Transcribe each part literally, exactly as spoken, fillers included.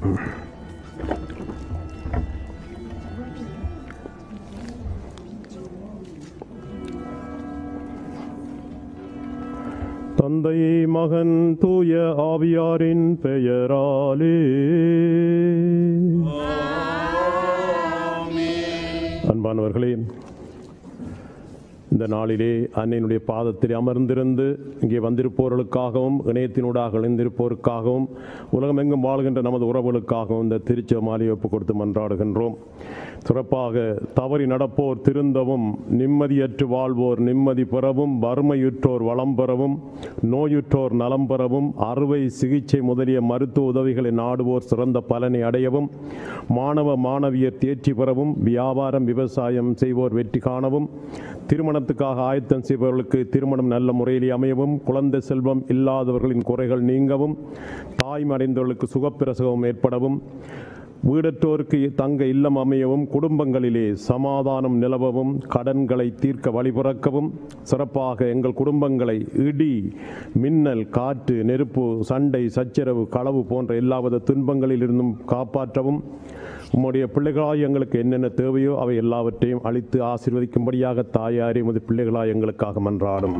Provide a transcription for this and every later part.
தந்தை மகன் தூய ஆவியாரின் பெயராலே அன்பானவர்களே, இந்த நாளிலே அன்னையினுடைய பாதத்தில் அமர்ந்திருந்து இங்கே வந்திருப்பவர்களுக்காகவும் இணையத்தினூடாக இணைந்திருப்போருக்காகவும் உலகமெங்கும் வாழ்கின்ற நமது உறவுகளுக்காகவும் இந்த திருச்செமாலையை ஒப்புக் கொடுத்து மன்றாடுகின்றோம். சிறப்பாக தவறி நடப்போர் திருந்தவும், நிம்மதியற்று வாழ்வோர் நிம்மதி பெறவும், வறுமையுற்றோர் வளம் பெறவும், நோயுற்றோர் நலம் பெறவும், அறுவை சிகிச்சை முதலிய மருத்துவ உதவிகளை நாடுவோர் சிறந்த பலனை அடையவும், மாணவ மாணவியர் தேர்ச்சி பெறவும், வியாபாரம் விவசாயம் செய்வோர் வெற்றி காணவும், திருமணத்துக்காக ஆயத்தம் செய்பவர்களுக்கு திருமணம் நல்ல முறையில் அமையவும், குழந்தை செல்வம் இல்லாதவர்களின் குறைகள் நீங்கவும், தாய்மடைந்தவர்களுக்கு சுகப்பிரசவம் ஏற்படவும், வீடற்றோருக்கு தங்க இல்லம் அமையவும், குடும்பங்களிலே சமாதானம் நிலவவும், கடன்களை தீர்க்க வழிபிறக்கவும், சிறப்பாக எங்கள் குடும்பங்களை இடி, மின்னல், காற்று, நெருப்பு, சண்டை, சச்சரவு, களவு போன்ற எல்லாவித துன்பங்களிலிருந்தும் காப்பாற்றவும், உம்முடைய பிள்ளைகளாய் எங்களுக்கு என்னென்ன தேவையோ அவை எல்லாவற்றையும் அளித்து ஆசீர்வதிக்கும்படியாக தாயாரே உமது பிள்ளைகளாய் எங்களுக்காக மன்றாடும்.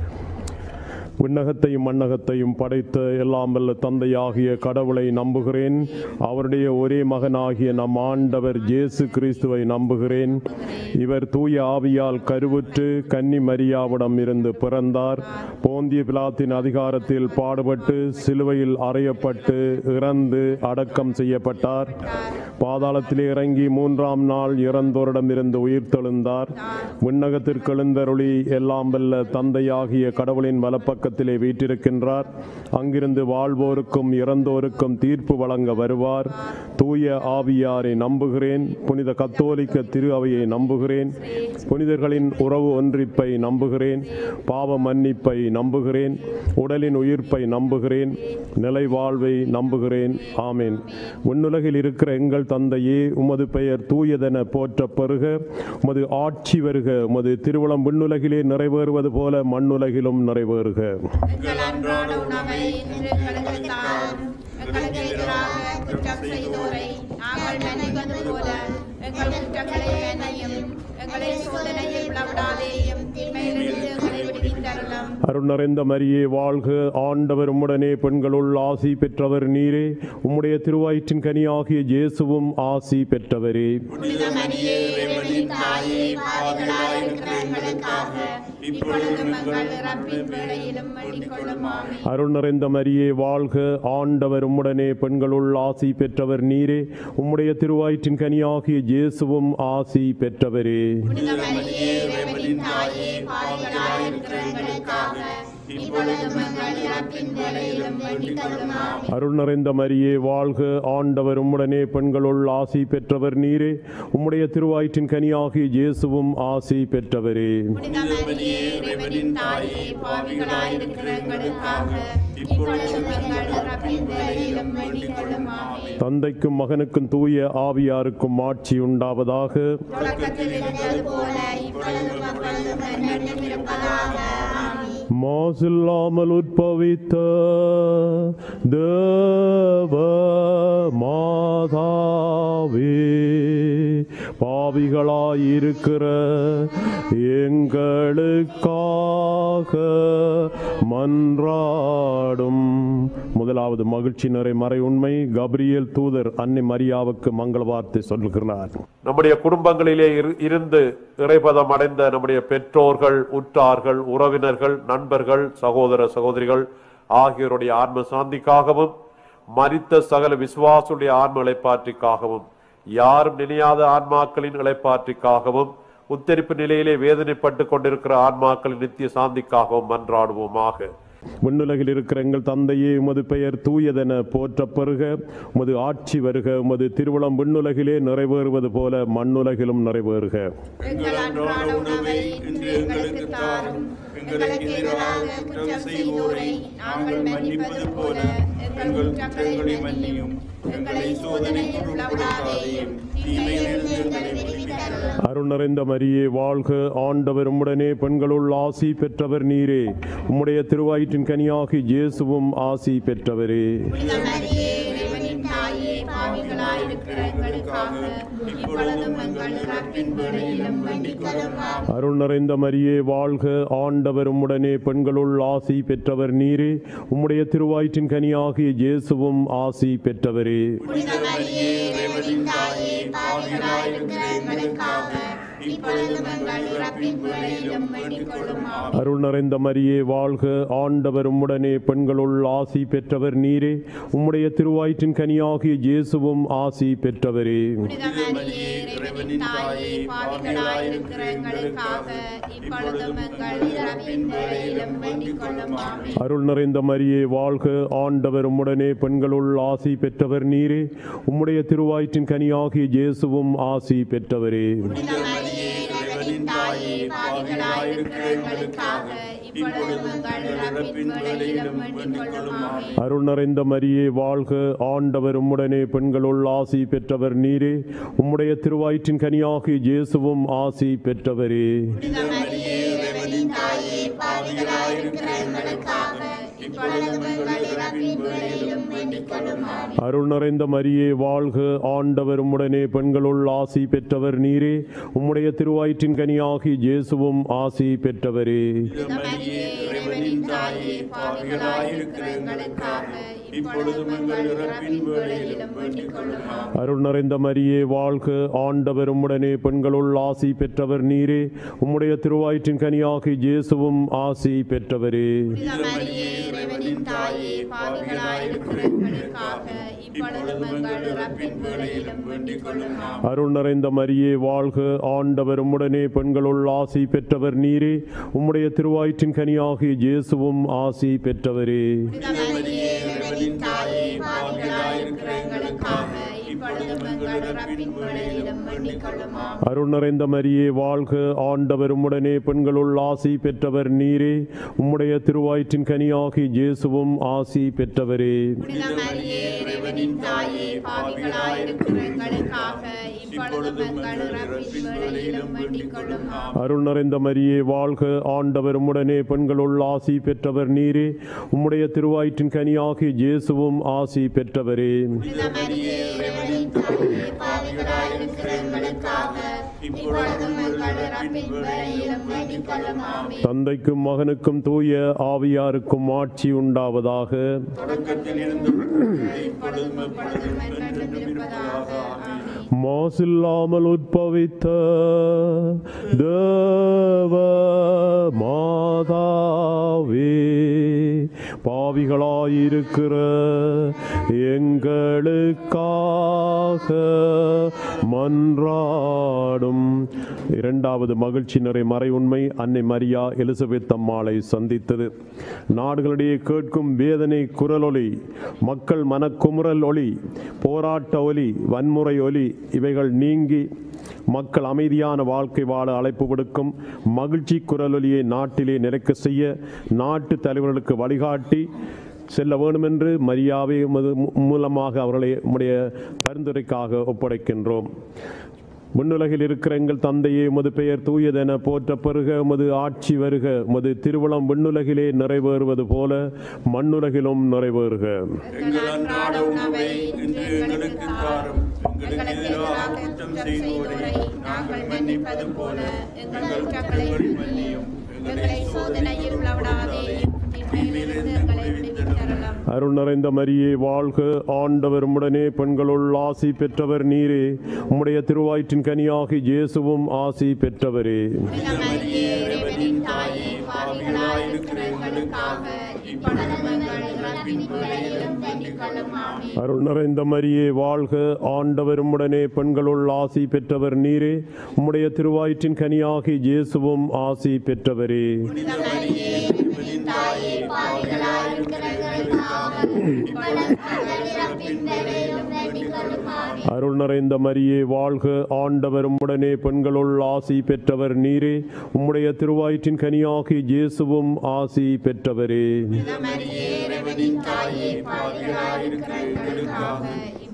விண்ணகத்தையும் மண்ணகத்தையும் படைத்த எல்லாம் வல்ல தந்தையாகிய கடவுளை நம்புகிறேன். அவருடைய ஒரே மகனாகிய நம் ஆண்டவர் இயேசு கிறிஸ்துவை நம்புகிறேன். இவர் தூய ஆவியால் கருவுற்று கன்னி மரியாவிடம் இருந்து பிறந்தார். போந்திய பிலாத்தின் அதிகாரத்தில் பாடுபட்டு சிலுவையில் அறையப்பட்டு இறந்து அடக்கம் செய்யப்பட்டார். பாதாளத்திலே இறங்கி மூன்றாம் நாள் இறந்தோரிடமிருந்து உயிர்த்தெழுந்தார். விண்ணகத்திற்கு எழுந்தருளி எல்லாம் வல்ல தந்தையாகிய கடவுளின் வலப்பக்க பக்கத்திலே வீற்றிருக்கின்றார். அங்கிருந்து வாழ்வோருக்கும் இறந்தோருக்கும் தீர்ப்பு வழங்க வருவார். தூய ஆவியாரை நம்புகிறேன். புனித கத்தோலிக்க திரு அவையை நம்புகிறேன். புனிதர்களின் உறவு ஒன்றிப்பை நம்புகிறேன். பாவ மன்னிப்பை நம்புகிறேன். உடலின் உயிர்ப்பை நம்புகிறேன். நிலை வாழ்வை நம்புகிறேன். ஆமேன். விண்ணுலகில் இருக்கிற எங்கள் தந்தையே, உமது பெயர் தூயதென போற்ற பெறுக. உமது ஆட்சி வருக. உமது திருவுளம் விண்ணுலகிலே நிறைவேறுவது போல மண்ணுலகிலும் நிறைவேறுக. எங்கள் அன்றாட உணவை இன்று எங்களுக்கு தாரும். எங்களுக்கு எதிராக குற்றம் செய்தோரை நாங்கள் மன்னிப்பது போல எங்கள் குற்றங்களை மன்னியும். எங்களை சோதனையில் விழவிடாதேயும், தீமையிலிருந்து எங்களை விடுவித்தருளும். அருள் நிறைந்த மரியே வாழ்க. ஆண்டவர் உம்முடனே, பெண்களுள் ஆசி பெற்றவர் நீரே. உம்முடைய திருவயிற்றின் கனியாகிய இயேசுவும் ஆசி பெற்றவரே. புனித மரியே, இறைவனின் தாயே, பாவிகளாய் இருக்கிற எங்களுக்காக இப்பொழுதும் எங்கள் இறப்பின் வேளையிலும் வேண்டிக் கொள்ளும். ஆமென். அருள் நிறைந்த மரியே வாழ்க. ஆண்டவர் உம்முடனே, பெண்களுள் ஆசி பெற்றவர் நீரே. உம்முடைய திருவயிற்றின் கனியாகிய இயேசுவும் ஆசி பெற்றவரே. புனித மரியே, இறைவனின் தாயே, பாவிகளாய் இருக்கிற எங்களுக்காக இப்பொழுதும் எங்கள் இறப்பின் வேளையிலும் வேண்டிக் கொள்ளும். ஆமென். அருள் நிறைந்த மரியே வாழ்க. ஆண்டவர் உம்முடனே, பெண்களுள் ஆசி பெற்றவர் நீரே. உம்முடைய திருவயிற்றின் கனியாகிய இயேசுவும் ஆசி பெற்றவரே. புனித மரியே, இறைவனின் தாயே, பாவிகளாய் இருக்கிற எங்களுக்காக இப்பொழுதும் எங்கள் இறப்பின் வேளையிலும் வேண்டிக் கொள்ளும். ஆமென். தந்தைக்கும் மகனுக்கும் தூய ஆவியாருக்கும் ஆட்சி உண்டாவதாக. தொடக்கத்தில் இருந்தது போல இப்பொழுதும் எப்பொழுதும் என்றென்றும் இருப்பதாக. ஆமென். மாசில்லாமல் உற்பவித்த தேவ மாதாவே, பாவிகளாயிருக்கிற எங்களுக்காக மன்றாடும். முதலாவது மகிழ்ச்சி நிறை மறை உண்மை. கபிரியேல் தூதர் அன்னை மரியாவுக்கு மங்கள வார்த்தை சொல்லுகிறார். நம்முடைய குடும்பங்களிலே இருந்து இறைபதம் அடைந்த நம்முடைய பெற்றோர்கள், உற்றார்கள், உறவினர்கள், நண்பர்கள், சகோதர சகோதரிகள் ஆகியோருடைய ஆன்ம சாந்திக்காகவும், மரித்த சகல விசுவாசுடைய ஆன்ம இளைப்பாற்றிக்காகவும், யாரும் நினையாத ஆன்மாக்களின் இளைப்பாற்றிக்காகவும், உத்தரிப்பு நிலையிலே வேதனைப்பட்டு கொண்டிருக்கிற ஆன்மாக்களின் நித்திய சாந்திக்காகவும் மன்றாடுவோமாக. விண்ணுலகில் இருக்கிற எங்கள் தந்தையே, உமது பெயர் தூயதென போற்ற பெறுக. உமது ஆட்சி வருக. உமது திருவுளம் விண்ணுலகிலே நிறைவேறுவது போல மண்ணுலகிலும் நிறைவேறுக. எங்கள் அன்றாட உணவை இன்று எங்களுக்கு தாரும். எங்களுக்கு எதிராக குற்றம் செய்தோரை நாங்கள் மன்னிப்பது போல எங்கள் குற்றங்களை மன்னியும். எங்களை சோதனையில் விழவிடாதேயும், தீமையிலிருந்து எங்களை விடுவித்தருளும். அருள் நிறைந்த மரியே வாழ்க. ஆண்டவர் உம்முடனே, பெண்களுள் ஆசி பெற்றவர் நீரே. உம்முடைய திருவயிற்றின் கனியாகிய இயேசுவும் ஆசி பெற்றவரே. புனித மரியே, இறைவனின் தாயே, பாவிகளாயிருக்கிற எங்களுக்காக இப்பொழுதும் எங்கள் இறப்பின் வேளையிலும் வேண்டிக் கொள்ளும். அருள் நிறைந்த மரியே வாழ்க, ஆண்டவர் உம்முடனே, பெண்களுள் ஆசி பெற்றவர் நீரே. உம்முடைய திருவயிற்றின் கனியாகிய இயேசுவும் ஆசி பெற்றவரே. புனித மரியே, இறைவனின் தாயே, பாவிகளாயிருக்கிற எங்களுக்காக இப்பொழுதும் எங்கள் இறப்பின் வேளையிலும் வேண்டிக் கொள்ளும். அருள் நிறைந்த மரியே வாழ்க, ஆண்டவர் உம்முடனே, பெண்களுள் ஆசி பெற்றவர் நீரே. உம்முடைய திருவயிற்றின் கனியாகிய இயேசுவும் ஆசி பெற்றவரே. புனித மரியே, இறைவனின் தாயே, பாவிகளாயிருக்கிற எங்களுக்காக இப்பொழுதும் எங்கள் இறப்பின் வேளையிலும் வேண்டிக் கொள்ளும். அருள் நிறைந்த மரியே வாழ்க, ஆண்டவர் உம்முடனே, பெண்களுள் ஆசி பெற்றவர் நீரே. உம்முடைய திருவயிற்றின் கனியாகிய இயேசுவும் ஆசி பெற்றவரே. புனித மரியே, இறைவனின் தாயே, பாவிகளாயிருக்கிற எங்களுக்காக இப்பொழுதும் எங்கள் இறப்பின் வேளையிலும் வேண்டிக் கொள்ளும். அருள் நிறைந்த மரியே வாழ்க, ஆண்டவர் உம்முடனே, பெண்களுள் ஆசி பெற்றவர் நீரே. உம்முடைய திருவயிற்றின் கனியாகிய இயேசுவும் ஆசி பெற்றவரே. புனித மரியே, இறைவனின் தாயே, பாவிகளாயிருக்கிற எங்களுக்காக இப்பொழுதும் எங்கள் இறப்பின் வேளையிலும் வேண்டிக் கொள்ளும். அருள் நிறைந்த மரியே வாழ்க, ஆண்டவர் உம்முடனே, பெண்களுள் ஆசி பெற்றவர் நீரே. உம்முடைய திருவயிற்றின் கனியாகிய இயேசுவும் ஆசி பெற்றவரே. புனித மரியே, இறைவனின் தாயே, பாவிகளாயிருக்கிற எங்களுக்காக இப்பொழுதும் எங்கள் இறப்பின் வேளையிலும் வேண்டிக் கொள்ளும். அருள் நிறைந்த மரியே வாழ்க, ஆண்டவர் உம்முடனே, பெண்களுள் ஆசி பெற்றவர் நீரே. உம்முடைய திருவயிற்றின் கனியாகிய இயேசுவும் ஆசி பெற்றவரே. புனித மரியே, இறைவனின் தாயே, பாவிகளாயிருக்கிற எங்களுக்காக இப்பொழுதும் எங்கள் இறப்பின் வேளையிலும் வேண்டிக் கொள்ளும். அருள் நிறைந்த மரியே வாழ்க, ஆண்டவர் உம்முடனே, பெண்களுள் ஆசி பெற்றவர் நீரே. உம்முடைய திருவயிற்றின் கனியாகிய இயேசுவும் ஆசி பெற்றவரே. புனித மரியே, இறைவனின் தாயே, பாவிகளாயிருக்கிற எங்களுக்காக இப்பொழுதும் எங்கள் இறப்பின் வேளையிலும் வேண்டிக் கொள்ளும். அருள் நிறைந்த மரியே வாழ்க, ஆண்டவர் உம்முடனே, பெண்களுள் ஆசி பெற்றவர் நீரே. உம்முடைய திருவயிற்றின் கனியாகிய இயேசுவும் ஆசி பெற்றவரே. புனித மரியே, இறைவனின் தாயே, பாவிகளாயிருக்கிற எங்களுக்காக இப்பொழுதும் எங்கள் இறப்பின் வேளையிலும் வேண்டிக் கொள்ளும். அருள் நிறைந்த மரியே வாழ்க, ஆண்டவர் உம்முடனே, பெண்களுள் ஆசி பெற்றவர் நீரே. உம்முடைய திருவயிற்றின் கனியாகிய இயேசுவும் ஆசி பெற்றவரே. புனித மரியே, இறைவனின் தாயே, பாவிகளாயிருக்கிற எங்களுக்காக இப்பொழுதும் எங்கள் இறப்பின் வேளையிலும் வேண்டிக் கொள்ளும். தந்தைக்கும் மகனுக்கும் தூய ஆவியாருக்கும் ஆட்சி உண்டாவதாக. தொடக்கத்தில் இருந்தபடி இப்பொழுதும் எப்பொழுதும் என்றென்றும் இருப்பதாக. ஆமென். மாசில்லாமல் உட்பவித்த தேவ மாதாவே, பாவிகளாயிருக்கிற எங்களுக்காக மன்றாடும். இரண்டாவது மகிழ்ச்சி நிறை மறை உண்மை, அன்னை மரியா எலிசபெத் அம்மாளை சந்தித்தது. நாடுகளிடையே கேட்கும் வேதனை குரலொலி, மக்கள் மனக்குமுறல் ஒலி, போராட்ட ஒலி, வன்முறை ஒலி இவைகள் நீங்கி மக்கள் அமைதியான வாழ்க்கை வாழ அழைப்பு விடுக்கும் மகிழ்ச்சி குரலொலியை நாட்டிலே நிலைக்க செய்ய நாட்டு தலைவர்களுக்கு வழிகாட்டி செல்ல வேண்டுமென்று மரியாவை மூலமாக அவர்களை உம்முடைய பரிந்துரைக்காக ஒப்படைக்கின்றோம். விண்ணுலகில் இருக்கிற எங்கள் தந்தையே, உமது பெயர் தூயதென போற்ற பெறுக, உமது ஆட்சி வருக, உமது திருவுளம் விண்ணுலகிலே நிறைவேறுவது போல மண்ணுலகிலும் நிறைவேறுக. எங்கள் அன்றாட உணவை இன்று எங்களுக்கு தாரும். எங்களுக்கு எதிராக குற்றம் செய்தோரை நாங்கள் மன்னிப்பது போல எங்கள் குற்றங்களை மன்னியும். எங்களை சோதனையில் விழவிடாதேயும், தீமையிலிருந்து எங்களை விடுவித்து அருளும். அருள் நிறைந்த மரியே வாழ்க, ஆண்டவர் உம்முடனே, பெண்களுள் ஆசி பெற்றவர் நீரே. உம்முடைய திருவயிற்றின் கனியாகிய இயேசுவும் ஆசி பெற்றவரே. புனித மரியே, இறைவனின் தாயே, பாவிகளாயிருக்கிற எங்களுக்காக இப்பொழுதும் எங்கள் இறப்பின் வேளையிலும் வேண்டிக் கொள்ளும். ஆமென். அருள் நிறைந்த மரியே வாழ்க, ஆண்டவர் உம்முடனே, பெண்களுள் ஆசி பெற்றவர் நீரே. உம்முடைய திருவயிற்றின் கனியாகிய இயேசுவும் ஆசி பெற்றவரே. புனித மரியே, இறைவனின் தாயே, பாவிகளாயிருக்கிற எங்களுக்காக இப்பொழுதும் எங்கள் இறப்பின் வேளையிலும் வேண்டிக் கொள்ளும். ஆமென். அருள் நிறைந்த மரியே வாழ்க, ஆண்டவர் உம்முடனே, பெண்களுள் ஆசி பெற்றவர் நீரே. உம்முடைய திருவயிற்றின் கனியாகிய இயேசுவும் ஆசி பெற்றவரே. புனித மரியே, இறைவனின் தாயே, பாவிகளாயிருக்கிற எங்களுக்காக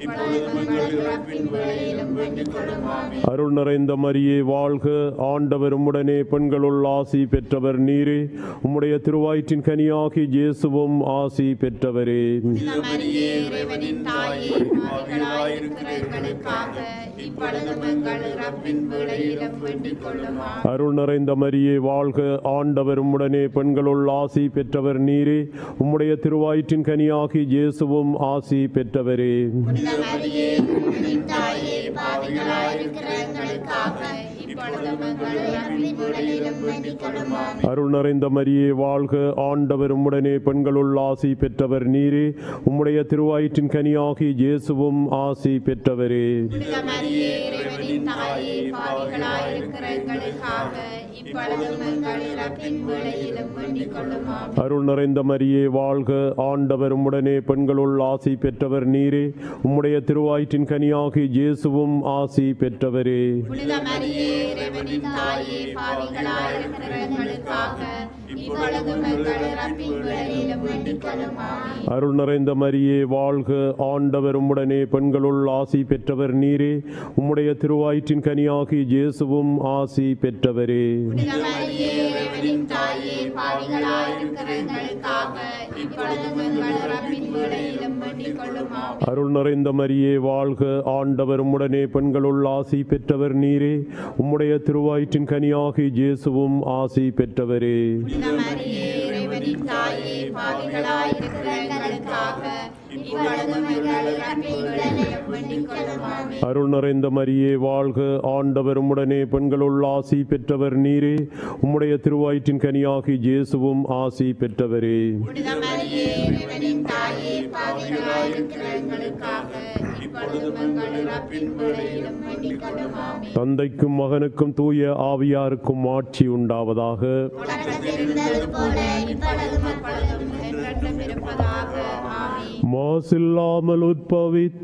இப்பொழுதும் எங்கள் இறப்பின் வேளையிலும் வேண்டிக் கொள்ளும். ஆமென். அருள் நிறைந்த மரியே வாழ்க, ஆண்டவர் உம்முடனே பெண்களுள் ஆசி பெற்றவர் நீரே. உம்முடைய திருவயிற்றின் கனியாகி இயேசுவும் ஆசி பெற்றவரே. புனித மரியே, இறைவனின் தாயே, பாவிகளாயிருக்கிற எங்களுக்காக இப்பொழுதும் எங்கள் இறப்பின் வேளையிலும் வேண்டிக் கொள்ளும். ஆமென். அருள் நிறைந்த மரியே வாழ்க, ஆண்டவர் உம்முடனே பெண்களுள் ஆசி பெற்றவர் நீரே. உம்முடைய திருவயிற்றின் கனியாகி இயேசுவும் ஆசி பெற்றவரே. புனித மரியே, இறைவனின் தாயே, பாவிகளாயிருக்கிற எங்களுக்காக இப்பொழுதும் எங்கள் இறப்பின் வேளையிலும் வேண்டிக் கொள்ளும். ஆமென். அருள் நிறைந்த மரியே வாழ்க, ஆண்டவர் உம்முடனே பெண்களுள் ஆசி பெற்றவர் நீரே. உம்முடைய திருவயிற்றின் கனியாகி இயேசுவும் ஆசி பெற்றவரே. புனித மரியே, இறைவனின் தாயே, பாவிகளாயிருக்கிற எங்களுக்காக இப்பொழுதும் எங்கள் இறப்பின் வேளையிலும் வேண்டிக் கொள்ளும். ஆமென். அருள் நிறைந்த மரியே வாழ்க, ஆண்டவர் உம்முடனே பெண்களுள் ஆசி பெற்றவர் நீரே. உம்முடைய திருவயிற்றின் கனியாகி இயேசுவும் ஆசி பெற்றவரே. புனித மரியே, இறைவனின் தாயே, பாவிகளாயிருக்கிற எங்களுக்காக இப்பொழுதும் எங்கள் இறப்பின் வேளையிலும் வேண்டிக் கொள்ளும். ஆமென். அருள் நிறைந்த மரியே வாழ்க, ஆண்டவர் உம்முடனே பெண்களுள் ஆசி பெற்றவர் நீரே. உம்முடைய திருவயிற்றின் கனியாகி இயேசுவும் ஆசி பெற்றவரே. புனித மரியே, இறைவனின் தாயே, பாவிகளாயிருக்கிற எங்களுக்காக இப்பொழுதும் எங்கள் இறப்பின் வேளையிலும் வேண்டிக் கொள்ளும். ஆமென். அருள் நிறைந்த மரியே வாழ்க, ஆண்டவர் உம்முடனே பெண்களுள் ஆசி பெற்றவர் நீரே. உம்முடைய திருவயிற்றின் கனியாகி இயேசுவும் ஆசி பெற்றவரே. புனித மரியே, இறைவனின் தாயே, பாவிகளாயிருக்கிற எங்களுக்காக இப்பொழுதும் எங்கள் இறப்பின் வேளையிலும் வேண்டிக் கொள்ளும். ஆமென். அருள் நிறைந்த மரியே வாழ்க, ஆண்டவர் உம்முடனே பெண்களுள் ஆசி பெற்றவர் நீரே. உம்முடைய திருவயிற்றின் கனியாகி இயேசுவும் ஆசி பெற்றவரே. புனித மரியே, இறைவனின் தாயே, பாவிகளாயிருக்கிற எங்களுக்காக இப்பொழுதும் எங்கள் இறப்பின் வேளையிலும் வேண்டிக் கொள்ளும். ஆமென். தந்தைக்கும் மகனுக்கும் தூய ஆவியாருக்கும் ஆட்சி உண்டாவதாக. தொடக்கத்தில் இருந்தது போல இப்பொழுதும் எப்பொழுதும் என்றென்றும் இருப்பதாக. ஆமென். மாசில்லாமல் உற்பவித்த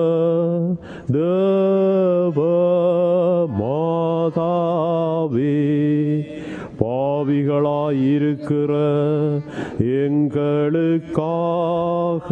தேவ மாதாவே, பாவிகளாயிருக்கிற எங்களுக்காக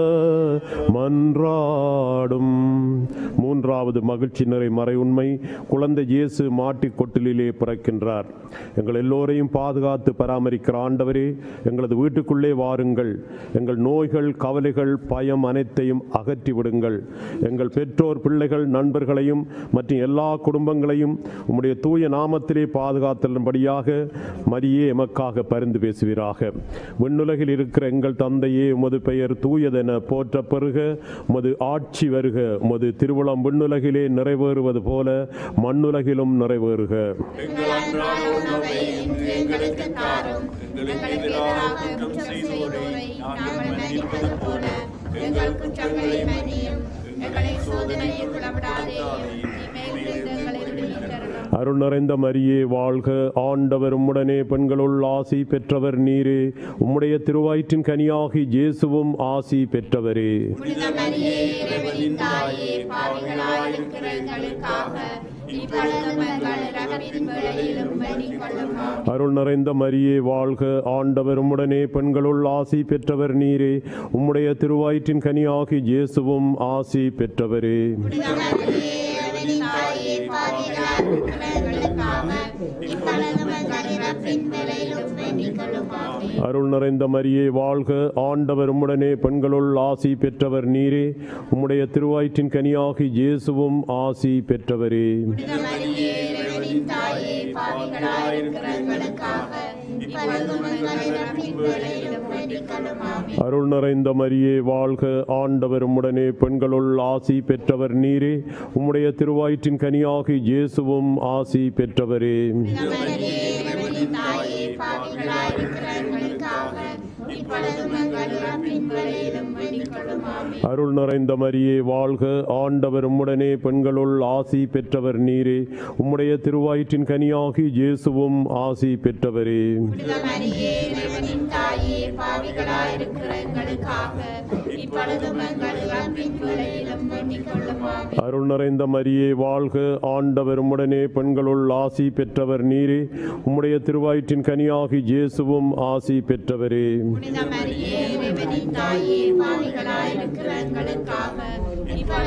மன்றாடும். மூன்றாவது மகிழ்ச்சி நிறை மறை உண்மை, குழந்தை இயேசு மாட்டிக் கொட்டிலே பிறக்கின்றார். எங்கள் எல்லோரையும் பாதுகாத்து பராமரிக்கிற ஆண்டவரே, எங்களது வீட்டுக்குள்ளே வாருங்கள். எங்கள் நோய்கள், கவலைகள், பயம் அனைத்தையும் அகற்றி விடுங்கள். எங்கள் பெற்றோர், பிள்ளைகள், நண்பர்களையும் மற்றும் எல்லா குடும்பங்களையும் உம்முடைய தூய நாமத்திலே பாதுகாத்தலும்படியாக மரியே எமக்காக பரிந்து பேசுவீராக. விண்ணுலகில் இருக்கிற எங்கள் தந்தையே, உமது பெயர் தூயதென போற்ற பெறுக. உமது ஆட்சி வருக. உமது திருவுளம் விண்ணுலகிலே நிறைவேறுவது போல மண்ணுலகிலும் நிறைவேறுக. எங்கள் அன்றாட உணவை இன்று எங்களுக்கு தாரும். எங்களுக்கு எதிராக குற்றம் செய்தோரை நாங்கள் மன்னிப்பது போல எங்கள் குற்றங்களை மன்னியும். எங்களை சோதனையில் விடவிடாதேயும், தீமையிலிருந்து எங்களை விடுவித்தருளும். அருள் நிறைந்த மரியே வாழ்க, ஆண்டவர் உம்முடனே பெண்களுள் ஆசி பெற்றவர் நீரே. உம்முடைய திருவயிற்றின் கனியாகி இயேசுவும் ஆசி பெற்றவரே. புனித மரியே, இறைவனின் தாயே, பாவிகளாயிருக்கிற எங்களுக்காக இப்பொழுதும் எங்கள் இறப்பின் வேளையிலும் வேண்டிக் கொள்ளும். ஆமென். அருள் நிறைந்த மரியே வாழ்க, ஆண்டவர் உம்முடனே பெண்களுள் ஆசி பெற்றவர் நீரே. உம்முடைய திருவயிற்றின் கனியாகி இயேசுவும் ஆசி பெற்றவரே. புனித மரியே, இறைவனின் தாயே, பாவிகளாயிருக்கிற எங்களுக்காக இப்பொழுதும் எங்கள் இறப்பின் வேளையிலும் வேண்டிக் கொள்ளும். ஆமென். அருள் நிறைந்த மரியே வாழ்க, ஆண்டவர் உம்முடனே பெண்களுள் ஆசி பெற்றவர் நீரே. உம்முடைய திருவயிற்றின் கனியாகி இயேசுவும் ஆசி பெற்றவரே. புனித மரியே, இறைவனின் தாயே, பாவிகளாயிருக்கிற எங்களுக்காக இப்பொழுதும் எங்கள் இறப்பின் வேளையிலும் வேண்டிக் கொள்ளும். ஆமென். அருள் நிறைந்த மரியே வாழ்க, ஆண்டவர் உம்முடனே பெண்களுள் ஆசி பெற்றவர் நீரே. உம்முடைய திருவயிற்றின் கனியாகி இயேசுவும் ஆசி பெற்றவரே. புனித மரியே, இறைவனின் தாயே, பாவிகளாயிருக்கிற எங்களுக்காக இப்பொழுதும் எங்கள் இறப்பின் வேளையிலும் வேண்டிக் கொள்ளும். ஆமென். அருள் நிறைந்த மரியே வாழ்க, ஆண்டவர் உம்முடனே பெண்களுள் ஆசி பெற்றவர் நீரே. உம்முடைய திருவயிற்றின் கனியாகி இயேசுவும் ஆசி பெற்றவரே. புனித மரியே, இறைவனின் தாயே, பாவிகளாயிருக்கிற எங்களுக்காக இப்பொழுதும் எங்கள் இறப்பின் வேளையிலும் வேண்டிக் கொள்ளும். ஆமென். அருள் நிறைந்த மரியே வாழ்க, ஆண்டவர் உம்முடனே பெண்களுள் ஆசி பெற்றவர் நீரே. உம்முடைய திருவயிற்றின் கனியாகி இயேசுவும் ஆசி பெற்றவரே. புனித மரியே, இறைவனின் தாயே, பாவிகளாயிருக்கிற எங்களுக்காக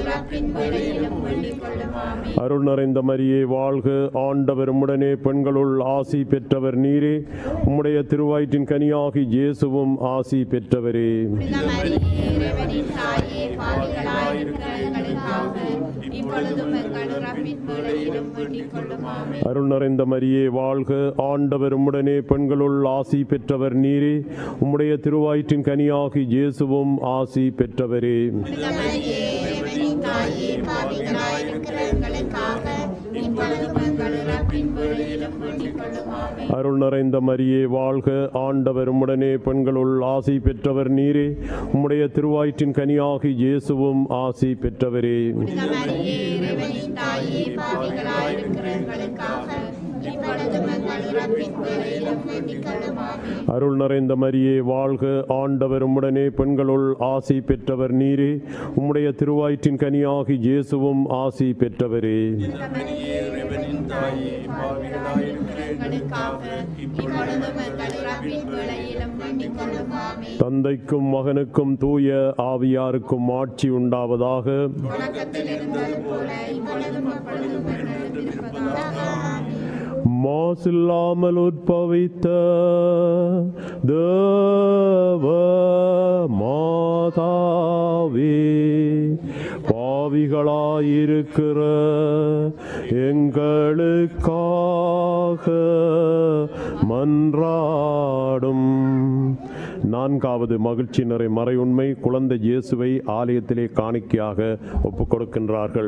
இறப்பின் வேளையிலும் வேண்டிக் கொள்ளும் ஆமென். அருள் நிறைந்த மரியே வாழ்க, ஆண்டவர் உம்முடனே, பெண்களுள் ஆசி பெற்றவர் நீரே. உம்முடைய திருவயிற்றின் கனியாகி இயேசுவும் ஆசி பெற்றவரே. புனித மரியே, இறைவனின் தாயே, பாவிகளாயிருக்கிற எங்களுக்காக இப்பொழுதும் எங்கள் இறப்பின் வேளையிலும் வேண்டிக் கொள்ளும் ஆமென். அருள் நிறைந்த மரியே வாழ்க, ஆண்டவர் உம்முடனே, பெண்களுள் ஆசி பெற்றவர் நீரே. உம்முடைய திருவயிற்றின் கனியாகி இயேசுவும் ஆசி பெற்றவரே. புனித மரியே, இறைவனின் தாயே, பாவிகளாயிருக்கிற எங்களுக்காக இப்பொழுதும் எங்கள் இறப்பின் வேளையிலும் வேண்டிக் கொள்ளும் ஆமென். அருள் நிறைந்த மரியே வாழ்க, ஆண்டவர் உம்முடனே, பெண்களுள் ஆசி பெற்றவர் நீரே. உம்முடைய திருவயிற்றின் கனியாகி இயேசுவும் ஆசி பெற்றவரே. புனித மரியே, இறைவனின் தாயே, பாவிகளாயிருக்கிற எங்களுக்காக இப்பொழுதும் எங்கள் இறப்பின் வேளையிலும் வேண்டிக் கொள்ளும் ஆமென். அருள் நிறைந்த மரியே வாழ்க, ஆண்டவர் உம்முடனே, பெண்களுள் ஆசி பெற்றவர் நீரே. உம்முடைய திருவயிற்றின் கனியாகி இயேசுவும் ஆசி பெற்றவரே. புனித மரியே, இறைவனின் தாயே, பாவிகளாயிருக்கிற எங்களுக்காக இப்பொழுதும் எங்கள் இறப்பின் வேளையிலும் வேண்டிக் கொள்ளும் ஆமென். தந்தைக்கும் மகனுக்கும் தூய ஆவியாருக்கும் ஆட்சி உண்டாவதாக. தொடக்கத்தில் இருந்தது போல இப்பொழுதும் எப்பொழுதும் என்றென்றும் இருப்பதாக. ஆமென். மாசில்லாமல் உற்பவித்த தேவ மாதாவே, பாவிகளாயிருக்கிற எங்களுக்காக மன்றாடும். நான்காவது மகிழ்ச்சி நிறை மறையுண்மை, குழந்தை இயேசுவை ஆலயத்திலே காணிக்கையாக ஒப்புக் கொடுக்கின்றார்கள்.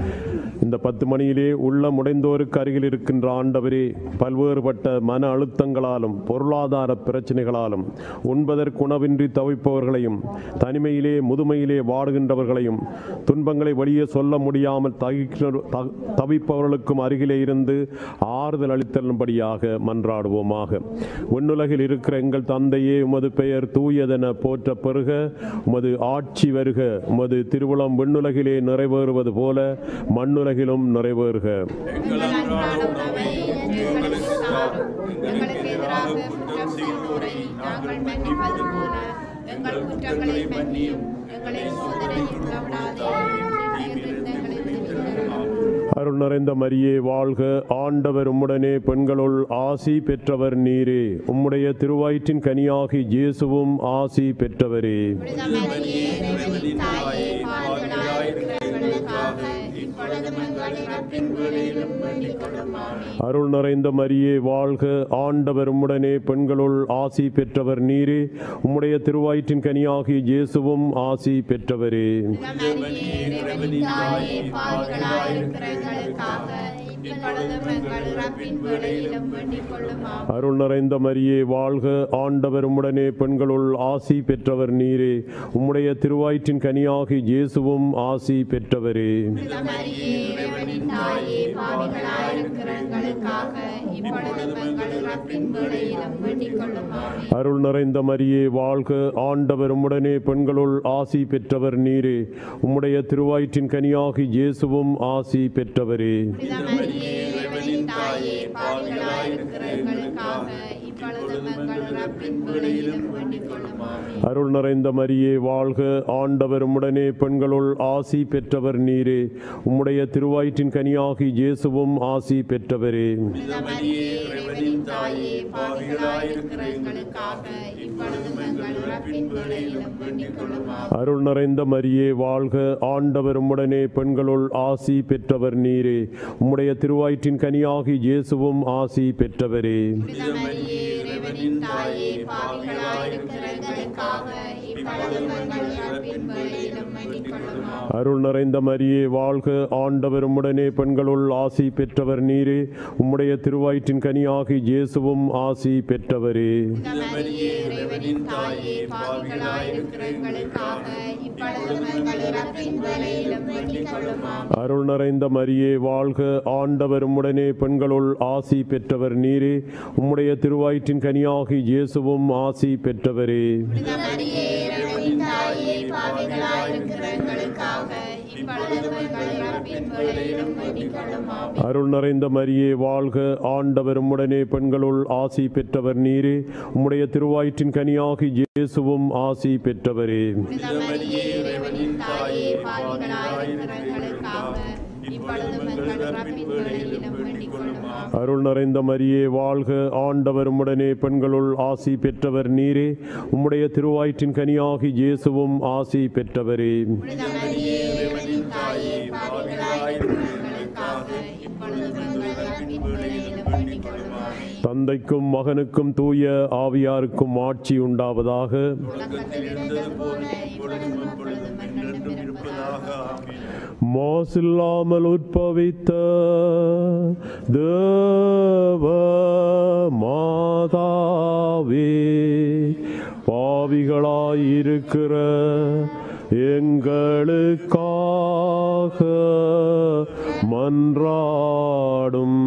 இந்த பத்து மணியிலே உள்ள முடைந்தோருக்கு அருகில் இருக்கின்ற ஆண்டவரே, பல்வேறுபட்ட மன அழுத்தங்களாலும் பொருளாதார பிரச்சனைகளாலும் உண்பதற்கு உணவின்றி தவிப்பவர்களையும், தனிமையிலே முதுமையிலே வாடுகின்றவர்களையும், துன்பங்களை வெளியே சொல்ல முடியாமல் தகிக்கிற- த- தவிப்பவர்களுக்கும் அருகிலே இருந்து ஆறுதல் அளித்தலும்படியாக மன்றாடுவோமாக. விண்ணுலகில் இருக்கிற எங்கள் தந்தையே, உமது பெயர் தூயதென போற்ற பெறுக. உமது ஆட்சி வருக. உமது திருவுளம் விண்ணுலகிலே நிறைவேறுவது போல மண்ணுலகிலும் நிறைவேறுக. எங்கள் அன்றாட உணவை இன்று எங்களுக்கு தாரும். எங்களுக்கு எதிராக குற்றம் செய்வோரை நாங்கள் மன்னிப்பது போல எங்கள் குற்றங்களை மன்னியும். எங்களை சோதனையில் விடவிடாதேயும், தீமையிலிருந்து எங்களை விடுவித்தருளும். அருள் நிறைந்த மரியே வாழ்க, ஆண்டவர் உம்முடனே, பெண்களுள் ஆசி பெற்றவர் நீரே. உம்முடைய திருவயிற்றின் கனியாகி இயேசுவும் ஆசி பெற்றவரே. புனித மரியே, இறைவனின் தாயே, பாவிகளாயிருக்கிற எங்களுக்காக இப்பொழுதும் எங்கள் இறப்பின் வேளையிலும் வேண்டிக் கொள்ளும் ஆமென். அருள் நிறைந்த மரியே வாழ்க, ஆண்டவர் உம்முடனே, பெண்களுள் ஆசி பெற்றவர் நீரே. உம்முடைய திருவயிற்றின் கனியாகி இயேசுவும் ஆசி பெற்றவரே. புனித மரியே, இறைவனின் தாயே, பாவிகளாயிருக்கிற எங்களுக்காக இப்பொழுதும் எங்கள் இறப்பின் வேளையிலும் வேண்டிக் கொள்ளும் ஆமென். அருள் நிறைந்த மரியே வாழ்க, ஆண்டவர் உம்முடனே, பெண்களுள் ஆசி பெற்றவர் நீரே. உம்முடைய திருவயிற்றின் கனியாகி இயேசுவும் ஆசி பெற்றவரே. புனித மரியே, இறைவனின் தாயே, பாவிகளாயிருக்கிற எங்களுக்காக இப்பொழுதும் எங்கள் இறப்பின் வேளையிலும் வேண்டிக் கொள்ளும் ஆமென். அருள் நிறைந்த மரியே வாழ்க, ஆண்டவர் உம்முடனே, பெண்களுள் ஆசி பெற்றவர் நீரே. உம்முடைய திருவயிற்றின் கனியாகி இயேசுவும் ஆசி பெற்றவரே. புனித மரியே, இறைவனின் தாயே, பாவிகளாயிருக்கிற எங்களுக்காக இப்பொழுதும் எங்கள் இறப்பின் வேளையிலும் வேண்டிக் கொள்ளும் ஆமென். அருள் நிறைந்த மரியே வாழ்க, ஆண்டவர் உம்முடனே, பெண்களுள் ஆசி பெற்றவர் நீரே. உம்முடைய திருவயிற்றின் கனியாகி இயேசுவும் ஆசி பெற்றவரே. புனித மரியே, இறைவனின் தாயே, பாவிகளாயிருக்கிற எங்களுக்காக இப்பொழுதும் எங்கள் இறப்பின் வேளையிலும் வேண்டிக் கொள்ளும் ஆமென். அருள் நிறைந்த மரியே வாழ்க, ஆண்டவர் உம்முடனே, பெண்களுள் ஆசி பெற்றவர் நீரே. உம்முடைய திருவயிற்றின் கனியாகி இயேசுவும் ஆசி பெற்றவரே. புனித மரியே, இறைவனின் தாயே, பாவிகளாயிருக்கிற எங்களுக்காக இப்பொழுதும் எங்கள் இறப்பின் வேளையிலும் வேண்டிக் கொள்ளும் ஆமென். அருள் நிறைந்த மரியே வாழ்க, ஆண்டவர் உம்முடனே, பெண்களுள் ஆசி பெற்றவர் நீரே. உம்முடைய திருவயிற்றின் கனியாகி இயேசுவும் ஆசி பெற்றவரே. புனித மரியே, இறைவனின் தாயே, பாவிகளாயிருக்கிற எங்களுக்காக இப்பொழுதும் எங்கள் இறப்பின் வேளையிலும் வேண்டிக் கொள்ளும் ஆமென். அருள் நிறைந்த மரியே வாழ்க, ஆண்டவர் உம்முடனே, பெண்களுள் ஆசி பெற்றவர் நீரே. உம்முடைய திருவயிற்றின் கனியாகி இயேசுவும் ஆசி பெற்றவரே. புனித மரியே, இறைவனின் தாயே, பாவிகளாயிருக்கிற எங்களுக்காக இப்பொழுதும் எங்கள் இறப்பின் வேளையிலும் வேண்டிக் கொள்ளும். ஆமென். அருள் நிறைந்த மரியே வாழ்க, ஆண்டவர் உம்முடனே பெண்களுள் ஆசி பெற்றவர் நீரே. உம்முடைய திருவயிற்றின் கனியாகி இயேசுவும் ஆசி பெற்றவரே. புனித மரியே, இறைவனின் தாயே, பாவிகளாயிருக்கிற எங்களுக்காக இப்பொழுதும் எங்கள் இறப்பின் வேளையிலும் வேண்டிக் கொள்ளும். ஆமென். அருள் நிறைந்த மரியே வாழ்க, ஆண்டவர் உம்முடனே பெண்களுள் ஆசி பெற்றவர் நீரே. உம்முடைய திருவயிற்றின் கனியாகி இயேசுவும் ஆசி பெற்றவரே. புனித மரியே, இறைவனின் தாயே, பாவிகளாயிருக்கிற எங்களுக்காக இப்பொழுதும் எங்கள் இறப்பின் வேளையிலும் வேண்டிக் கொள்ளும். ஆமென். தந்தைக்கும் மகனுக்கும் தூய ஆவியாருக்கும் ஆட்சி உண்டாவதாக. தொடக்கத்தில் இருந்தது போல இப்பொழுதும் எப்பொழுதும் என்றென்றும் இருப்பதாக. ஆமென். மாசில்லாமல் உற்பவித்த தேவ மாதாவே, பாவிகளாயிருக்கிற எங்களுக்காக மன்றாடும்.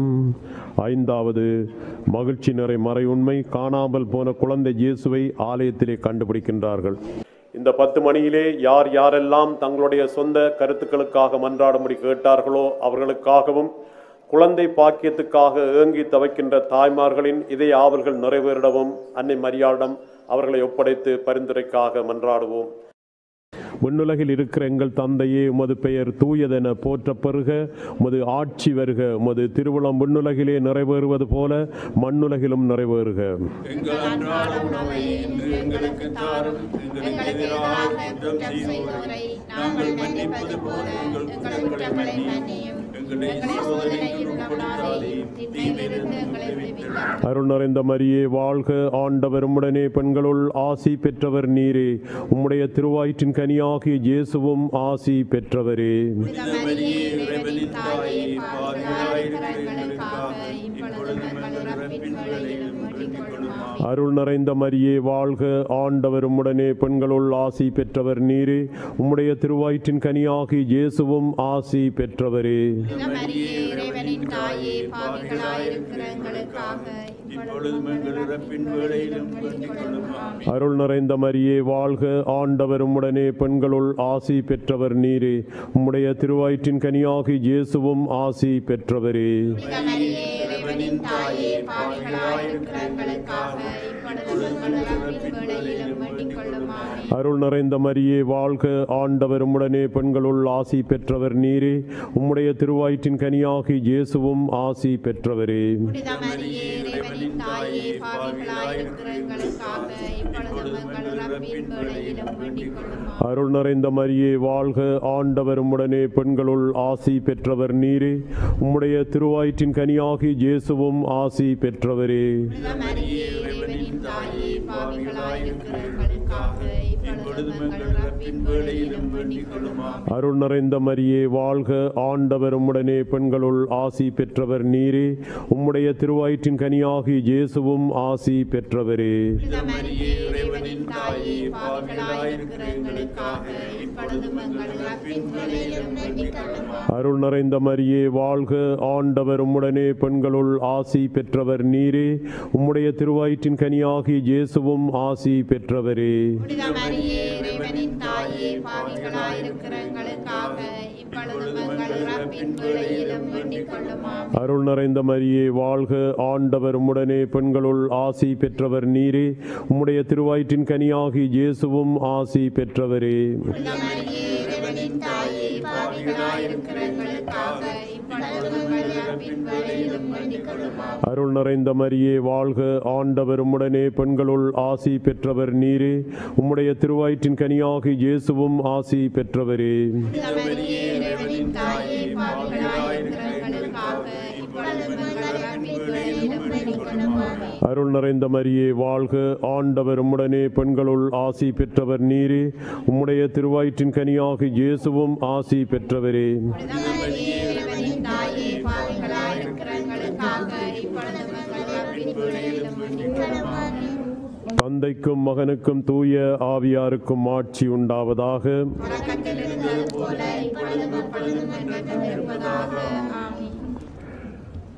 ஐந்தாவது மகிழ்ச்சி நிறை மறை உண்மை. காணாமல் போன குழந்தை இயேசுவை ஆலயத்திலே கண்டுபிடிக்கின்றார்கள். இந்த பத்து மணியிலே யார் யாரெல்லாம் தங்களுடைய சொந்த கருத்துக்களுக்காக மன்றாடும்படி கேட்டார்களோ அவர்களுக்காகவும், குழந்தை பாக்கியத்துக்காக ஏங்கி தவிக்கின்ற தாய்மார்களின் இதய ஆவல்கள் நிறைவேறிடவும் அன்னை மரியாளிடம் அவர்களை ஒப்படைத்து பரிந்துரைக்காக மன்றாடுவோம். விண்ணுலகில் இருக்கிற எங்கள் தந்தையே, உமது பெயர் தூயதென போற்ற பெறுக. உமது ஆட்சி வருக. உமது திருவுளம் விண்ணுலகிலே நிறைவேறுவது போல மண்ணுலகிலும் நிறைவேறுக. எங்கள் அன்றாட உணவை இன்று எங்களுக்கு தாரும். எங்களுக்கு எதிராக குற்றம் செய்தோரை நாங்கள் மன்னிப்பது போல எங்கள் குற்றங்களை மன்னியும். எங்களை சோதனையில் உட்படாதேயும், தீமையிலிருந்து எங்களை விடுவியும். அருள் நிறைந்த மரியே வாழ்க, ஆண்டவர் உம்முடனே பெண்களுள் ஆசி பெற்றவர் நீரே. உம்முடைய திருவயிற்றின் கனியாகிய இயேசுவும் ஆசி பெற்றவரே. புனித மரியே, இறைவனின் தாயே, பாவிகளாயிருக்கிற எங்களுக்காக இப்பொழுதும் எங்கள் இறப்பின் வேளையிலும் வேண்டிக் கொள்ளும். ஆமென். அருள் நிறைந்த மரியே வாழ்க, ஆண்டவர் உம்முடனே பெண்களுள் ஆசி பெற்றவர் நீரே. உம்முடைய திருவயிற்றின் கனியாகிய இயேசுவும் ஆசி பெற்றவரே. புனித மரியே, இறைவனின் தாயே, பாவிகளாயிருக்கிற எங்களுக்காக இப்பொழுதும் எங்கள் இறப்பின் வேளையிலும் வேண்டிக் கொள்ளும். ஆமென். அருள் நிறைந்த மரியே வாழ்க, ஆண்டவர் உம்முடனே பெண்களுள் ஆசி பெற்றவர் நீரே. உம்முடைய திருவயிற்றின் கனியாகி இயேசுவும் ஆசி பெற்றவரே. புனித மரியே, இறைவனின் தாயே, பாவிகளாயிருக்கிற எங்களுக்காக இப்பொழுதும் எங்கள் இறப்பின் வேளையிலும் வேண்டிக் கொள்ளும். ஆமென். அருள் நிறைந்த மரியே வாழ்க, ஆண்டவர் உம்முடனே பெண்களுள் ஆசி பெற்றவர் நீரே. உம்முடைய திருவயிற்றின் கனியாகி இயேசுவும் ஆசி பெற்றவரே. புனித மரியே, இறைவனின் தாயே, பாவிகளாயிருக்கிற எங்களுக்காக இப்பொழுதும் எங்கள் இறப்பின் வேளையிலும் வேண்டிக் கொள்ளும். ஆமென். அருள் நிறைந்த மரியே வாழ்க, ஆண்டவர் உம்முடனே பெண்களுள் ஆசி பெற்றவர் நீரே. உம்முடைய திருவயிற்றின் கனியாகி இயேசுவும் ஆசி பெற்றவரே. புனித மரியே, இறைவனின் தாயே, பாவிகளாயிருக்கிற எங்களுக்காக இப்பொழுதும் எங்கள் இறப்பின் வேளையிலும் வேண்டிக் கொள்ளும். ஆமென். அருள் நிறைந்த மரியே வாழ்க, ஆண்டவர் உம்முடனே பெண்களுள் ஆசி பெற்றவர் நீரே. உம்முடைய திருவயிற்றின் கனியாகி இயேசுவும் ஆசி பெற்றவரே. புனித மரியே, இறைவனின் தாயே, பாவிகளாயிருக்கிற எங்களுக்காக இப்பொழுதும் எங்கள் இறப்பின் வேளையிலும் வேண்டிக் கொள்ளும். ஆமென். அருள் நிறைந்த மரியே வாழ்க, ஆண்டவர் உம்முடனே பெண்களுள் ஆசி பெற்றவர் நீரே. உம்முடைய திருவயிற்றின் கனியாகி இயேசுவும் ஆசி பெற்றவரே. புனித மரியே, இறைவனின் தாயே, பாவிகளாயிருக்கிற எங்களுக்காக இப்பொழுதும் எங்கள் இறப்பின் வேளையிலும் வேண்டிக் கொள்ளும். ஆமென். அருள் நிறைந்த மரியே வாழ்க, ஆண்டவர் உம்முடனே பெண்களுள் ஆசி பெற்றவர் நீரே. உம்முடைய திருவயிற்றின் கனியாகி இயேசுவும் ஆசி பெற்றவரே. புனித மரியே, இறைவனின் தாயே, பாவிகளாயிருக்கிற எங்களுக்காக இப்பொழுதும் எங்கள் இறப்பின் வேளையிலும் வேண்டிக் கொள்ளும். ஆமென். அருள் நிறைந்த மரியே வாழ்க, ஆண்டவர் உம்முடனே பெண்களுள் ஆசி பெற்றவர் நீரே. உம்முடைய திருவயிற்றின் கனியாகி இயேசுவும் ஆசி பெற்றவரே. புனித மரியே, இறைவனின் தாயே, பாவிகளாயிருக்கிற எங்களுக்காக இப்பொழுதும் எங்கள் இறப்பின் வேளையிலும் வேண்டிக் கொள்ளும். ஆமென். அருள் நிறைந்த மரியே வாழ்க, ஆண்டவர் உம்முடனே பெண்களுள் ஆசி பெற்றவர் நீரே. உம்முடைய திருவயிற்றின் கனியாகி இயேசுவும் ஆசி பெற்றவரே. புனித மரியே, இறைவனின் தாயே, பாவிகளாயிருக்கிற எங்களுக்காக இப்பொழுதும் எங்கள் இறப்பின் வேளையிலும் வேண்டிக் கொள்ளும். ஆமென். தந்தைக்கும் மகனுக்கும் தூய ஆவியாருக்கும் ஆட்சி உண்டாவதாக. தொடக்கத்தில் இருந்தது போல இப்பொழுதும் எப்பொழுதும் என்றென்றும் இருப்பதாக. ஆமென்.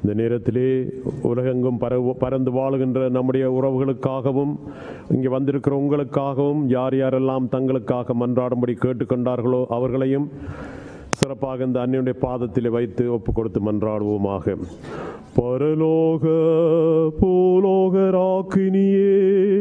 இந்த நேரத்திலே உலகெங்கும் பரவு பறந்து வாழுகின்ற நம்முடைய உறவுகளுக்காகவும் இங்கே வந்திருக்கிற உங்களுக்காகவும் யார் யாரெல்லாம் தங்களுக்காக மன்றாடும்படி கேட்டுக்கொண்டார்களோ அவர்களையும் சிறப்பாக இந்த அன்னையுடைய பாதத்திலே வைத்து ஒப்பு கொடுத்து மன்றாடுவோமாக. பரலோக பூலோகராக்கினியே,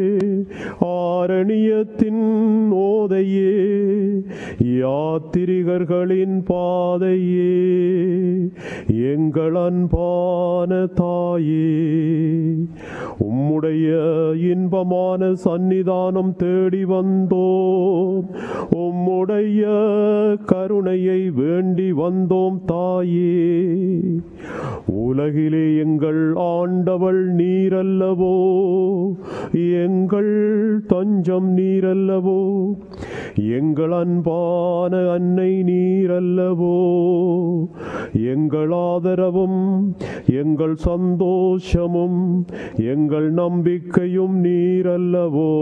ஆரணியத்தின் ஓதையே, யாத்திரிகர்களின் பாதையே, எங்கள் அன்பான தாயே, உம்முடைய இன்பமான சந்நிதானம் தேடி வந்தோம். உம்முடைய கருணையை வேண்டி வந்தோம் தாயே. உலகிலே எங்கள் ஆண்டவள் நீரல்லவோ, எங்கள் தஞ்சம் நீரல்லவோ, எங்கள் அன்பான அன்னை நீரல்லவோ, எங்கள் ஆதரவும் எங்கள் சந்தோஷமும் எங்கள் நம்பிக்கையும் நீரல்லவோ.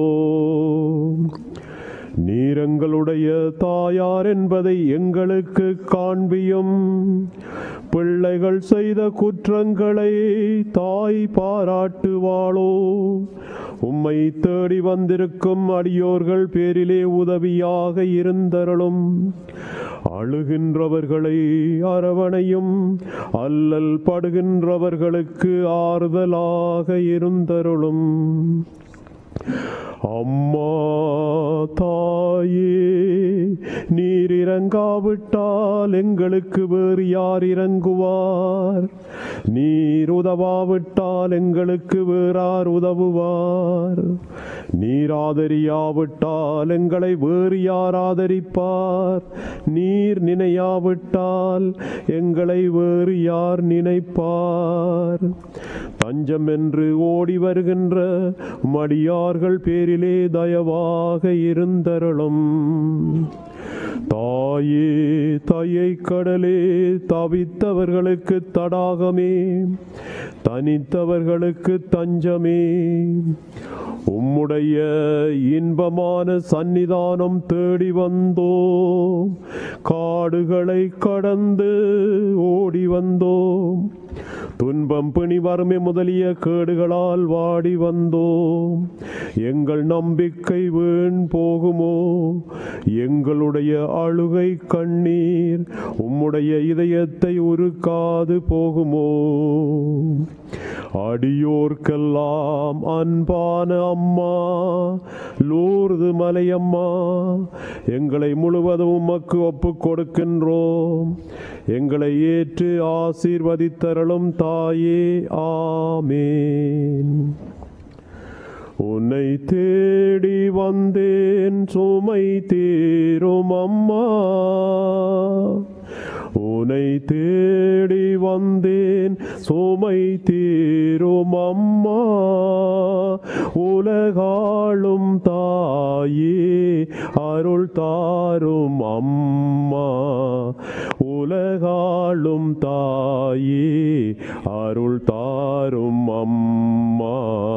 நீரெங்களுடைய தாயார் என்பதை எங்களுக்கு காண்பியும். பிள்ளைகள் செய்த குற்றங்களை தாய் பாராட்டுவாளோ. உம்மை தேடி வந்திருக்கும் அடியோர்கள் பேரிலே உதவியாக இருந்தருளும். அழுகின்றவர்களை அரவணையும், அல்லல் படுகின்றவர்களுக்கு ஆறுதலாக இருந்தருளும். அம்மா தாயே, நீர் இறங்காவிட்டால் எங்களுக்கு வேறு யார் இறங்குவார்? நீர் உதவாவிட்டால் எங்களுக்கு வேறார் உதவுவார்? நீர் ஆதரியாவிட்டால் எங்களை வேறு யார் ஆதரிப்பார்? நீர் நினையாவிட்டால் எங்களை வேறு யார் நினைப்பார்? தஞ்சம் என்று ஓடி வருகின்ற மடியார்கள் பேரிலே தயவாக இருந்தருளும். தாயே, தாயை கடலே, தவித்தவர்களுக்கு தடாகமே, தனித்தவர்களுக்கு தஞ்சமே, உம்முடைய இன்பமான சந்நிதானம் தேடி வந்தோம். காடுகளை கடந்து ஓடி வந்தோம். துன்பம் பிணி வறுமை முதலிய கேடுகளால் வாடி வந்தோம். எங்கள் நம்பிக்கை வீண் போகுமோ? எங்களுடைய அழுகை கண்ணீர் உம்முடைய இதயத்தை உருக்காது போகுமோ? அடியோர்க்கெல்லாம் அன்பான அம்மா, லூர்து மலையம்மா, எங்களை முழுவதும் உமக்கு ஒப்பு கொடுக்கின்றோம். எங்களை ஏற்று ஆசீர்வதித்தருளும் தாயே. ஆமேன். உன்னை தேடி வந்தேன் சுமை தீரும் அம்மா, உன்னை தேடி வந்தேன் சுமை தீரும் அம்மா. உலகாளும் தாயே, அருள் தாரும் அம்மா. உலகாளும் தாயே, அருள் தாரும் அம்மா.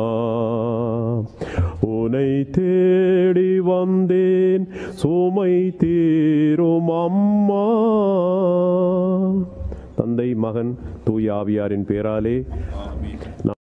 உன்னை தேடி வந்தேன் சுமை தீரும் அம்மா. தந்தை, மகன், தூய ஆவியாரின் பேராலே